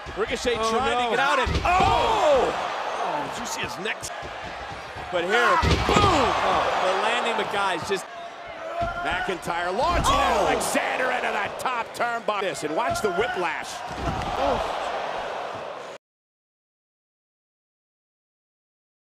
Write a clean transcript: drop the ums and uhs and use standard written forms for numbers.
Ricochet trying to get out and did you see his neck? But here, boom! The landing the guys just. McIntyre launching Alexander into that top turnbuckle. And watch the whiplash.